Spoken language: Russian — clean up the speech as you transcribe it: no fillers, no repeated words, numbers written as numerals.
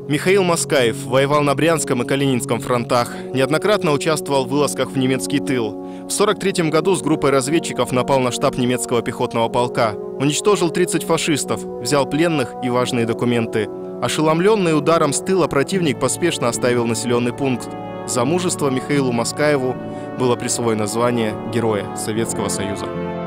Михаил Москаев воевал на Брянском и Калининском фронтах, неоднократно участвовал в вылазках в немецкий тыл. В 1943 году с группой разведчиков напал на штаб немецкого пехотного полка, уничтожил 30 фашистов, взял пленных и важные документы. Ошеломленный ударом с тыла противник поспешно оставил населенный пункт. За мужество Михаилу Москаеву было присвоено звание Героя Советского Союза.